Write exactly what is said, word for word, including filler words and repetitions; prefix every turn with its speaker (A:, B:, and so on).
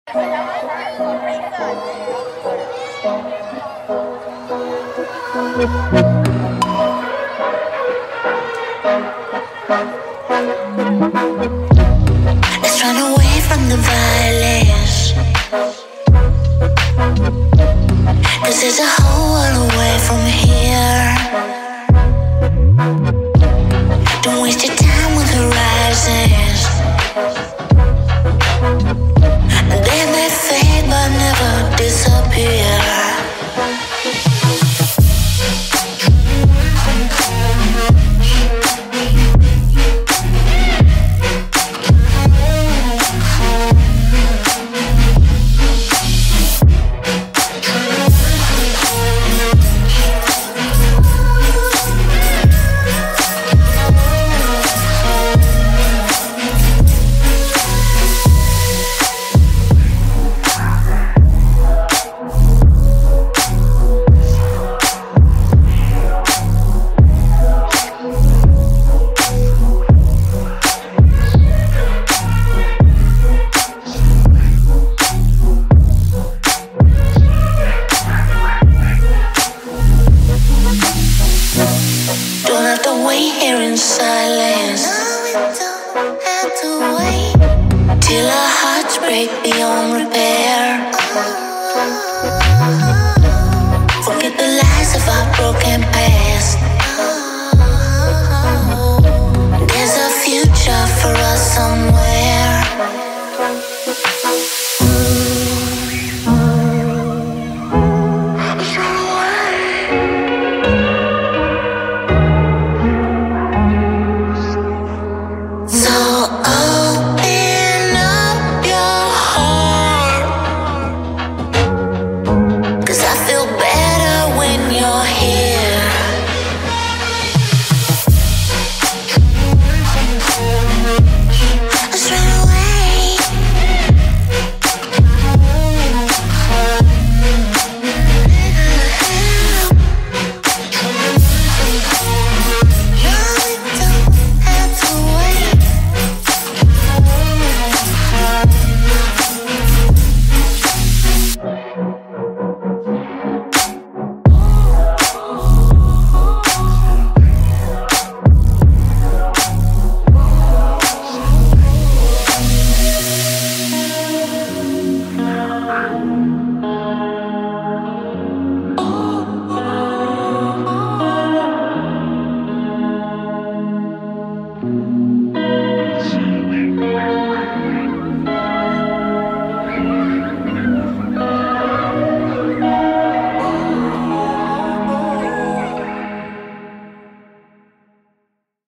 A: Let's run away from the violence, 'cause there's a whole world away from here. Don't waste your time with horizons. They may fade but never disappear. Here in silence, till our hearts break beyond repair. Forget the lies of our broken